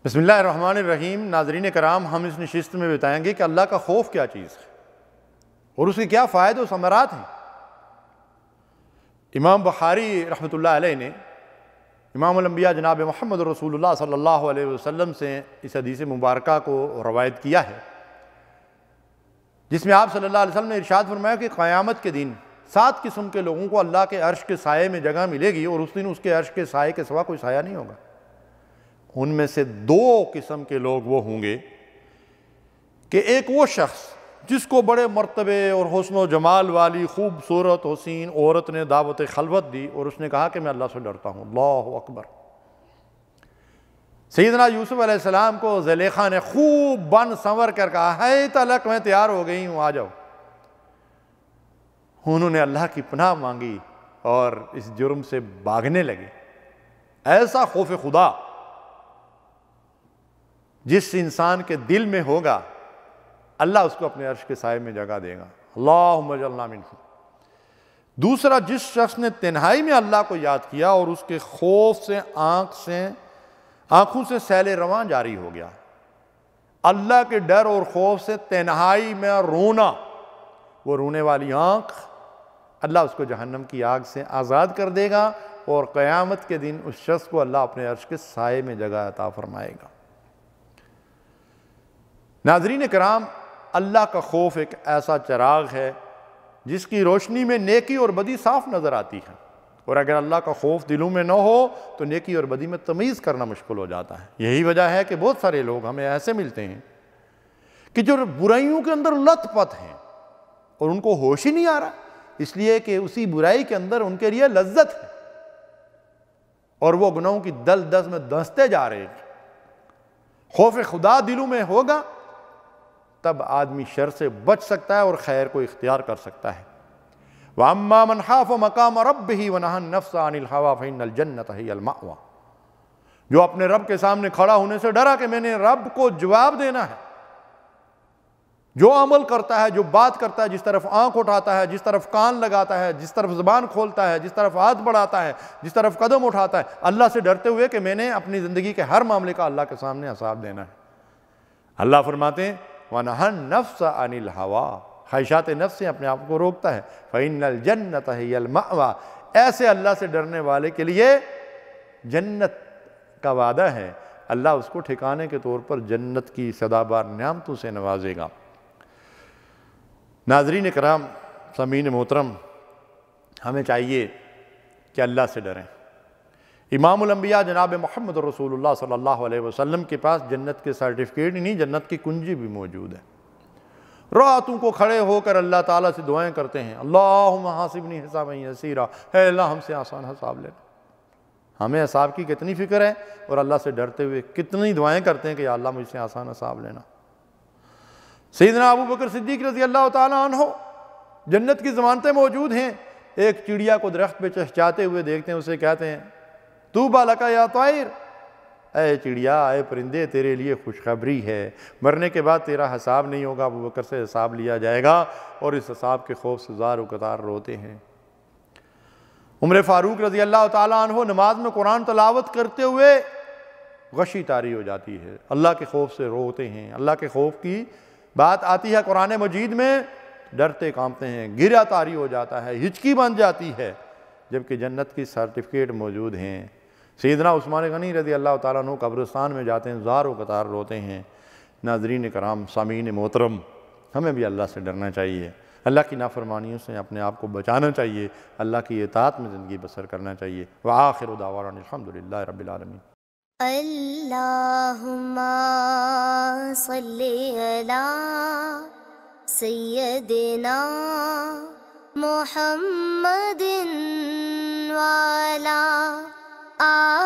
بسم اللہ الرحمن الرحیم۔ ناظرین کرام، ہم اس نشست میں بتائیں گے کہ اللہ کا خوف کیا چیز ہے اور اس کے کیا فائدے و ثمرات ہیں۔ امام بخاری رحمۃ اللہ علیہ نے امام الانبیاء جناب محمد رسول اللہ صلی اللہ علیہ وسلم سے اس حدیث مبارکہ کو روایت کیا ہے، جس میں آپ صلی اللہ علیہ وسلم نے ارشاد فرمایا کہ قیامت کے دن 7 قسم کے لوگوں کو اللہ کے عرش کے سائے میں جگہ ملے گی، اور اس دن اس کے عرش کے سائے کے سوا کوئی سایہ نہیں ہوگا۔ ان میں سے 2 قسم کے لوگ وہ ہوں گے کہ ایک وہ شخص جس کو بڑے مرتبے اور حسن و جمال والی خوبصورت حسین عورت نے دعوت خلوت دی اور اس نے کہا کہ میں اللہ سے ڈرتا ہوں۔ اللہ اکبر۔ سیدنا یوسف علیہ السلام کو زلیخا نے خوب بن سنور کر کہا ہے تلک میں تیار ہو گئی ہوں، آ جاؤ۔ انہوں نے اللہ کی پناہ مانگی اور اس جرم سے بھاگنے لگے۔ ایسا خوف خدا جس انسان کے دل میں ہوگا، اللہ اس کو اپنے عرش کے سائے میں جگہ دے گا۔ اللہم اجعلنا منہم۔ دوسرا، جس شخص نے تنہائی میں اللہ کو یاد کیا اور اس کے خوف سے آنکھوں سے سیل رواں جاری ہو گیا۔ اللہ کے ڈر اور خوف سے تنہائی میں رونا، وہ رونے والی آنکھ اللہ اس کو جہنم کی آگ سے آزاد کر دے گا، اور قیامت کے دن اس شخص کو اللہ اپنے عرش کے سائے میں جگہ عطا فرمائے گا۔ ناظرین کرام، اللہ کا خوف ایک ایسا چراغ ہے جس کی روشنی میں نیکی اور بدی صاف نظر آتی ہے، اور اگر اللہ کا خوف دلوں میں نہ ہو تو نیکی اور بدی میں تمیز کرنا مشکل ہو جاتا ہے۔ یہی وجہ ہے کہ بہت سارے لوگ ہمیں ایسے ملتے ہیں کہ جو برائیوں کے اندر لت پت ہیں اور ان کو ہوش ہی نہیں آ رہا، اس لیے کہ اسی برائی کے اندر ان کے لیے لذت ہے اور وہ گناہوں کی دس میں دھنستے جا رہے ہیں۔ خوف خدا دلوں میں ہوگا تب آدمی شر سے بچ سکتا ہے اور خیر کو اختیار کر سکتا ہے۔ وَأَمَّا مَنْ خَافَ مَقَامَ رَبِّهِ وَنَهَى النَّفْسَ عَنِ الْهَوَىٰ فَإِنَّ الْجَنَّةَ هِيَ الْمَأْوَىٰ۔ جو اپنے رب کے سامنے کھڑا ہونے سے ڈرا کہ میں نے رب کو جواب دینا ہے، جو عمل کرتا ہے، جو بات کرتا ہے، جس طرف آنکھ اٹھاتا ہے، جس طرف کان لگاتا ہے، جس طرف زبان کھولتا ہے، جس طرف ہاتھ بڑھاتا ہے، جس طرف قدم اٹھاتا ہے، اللہ سے ڈرتے ہوئے کہ میں نے اپنی زندگی کے ہر معاملے کا اللہ کے سامنے حساب دینا ہے۔ اللہ فرماتے ہیں وَنَهَى النَّفْسَ عَنِ الْهَوَىٰ، خواہشات نفس سے اپنے آپ کو روکتا ہے۔ فَإِنَّ الْجَنَّةَ هِيَ الْمَأْوَىٰ، ایسے اللہ سے ڈرنے والے کے لیے جنت کا وعدہ ہے، اللہ اس کو ٹھکانے کے طور پر جنت کی سدابار نعمتوں سے نوازے گا۔ ناظرین کرام، سامعین محترم، ہمیں چاہیے کہ اللہ سے ڈریں۔ امام الانبیاء جناب محمد رسول اللہ صلی اللہ علیہ وسلم کے پاس جنت کے سرٹیفکیٹ ہی نہیں، جنت کی کنجی بھی موجود ہے۔ راتوں کو کھڑے ہو کر اللہ تعالیٰ سے دعائیں کرتے ہیں، اللہم حاسبنی حسابا یسیرا، اے اللہ ہم سے آسان حساب لینا۔ ہمیں حساب کی کتنی فکر ہے اور اللہ سے ڈرتے ہوئے کتنی دعائیں کرتے ہیں کہ یا اللہ مجھ سے آسان حساب لینا۔ سیدنا ابو بکر صدیق رضی اللہ تعالیٰ عنہ، جنت کی ضمانتیں موجود ہیں۔ ایک چڑیا کو درخت پہ چہچہاتے ہوئے دیکھتے ہیں، اسے کہتے ہیں طوبیٰ لک یا طائر، اے چڑیا، اے پرندے، تیرے لیے خوشخبری ہے، مرنے کے بعد تیرا حساب نہیں ہوگا، ابو بکر سے حساب لیا جائے گا، اور اس حساب کے خوف سے زار و قطار روتے ہیں۔ عمر فاروق رضی اللہ تعالیٰ عنہ نماز میں قرآن تلاوت کرتے ہوئے غشی طاری ہو جاتی ہے، اللہ کے خوف سے روتے ہیں۔ اللہ کے خوف کی بات آتی ہے قرآن مجید میں، ڈرتے کانپتے ہیں، گرا طاری ہو جاتا ہے، ہچکی بن جاتی ہے، جبکہ جنت کی سرٹیفکیٹ موجود ہیں۔ سیدنا عثمان غنی رضی اللہ تعالیٰ عنہ قبرستان میں جاتے ہیں، زار و قطار روتے ہیں۔ ناظرین کرام، سامعین محترم، ہمیں بھی اللہ سے ڈرنا چاہیے، اللہ کی نافرمانیوں سے اپنے آپ کو بچانا چاہیے، اللہ کی اطاعت میں زندگی بسر کرنا چاہیے۔ وآخر دعوانا الحمدللہ رب العالمین۔ اللہم صلی علی سیدنا محمد وعلی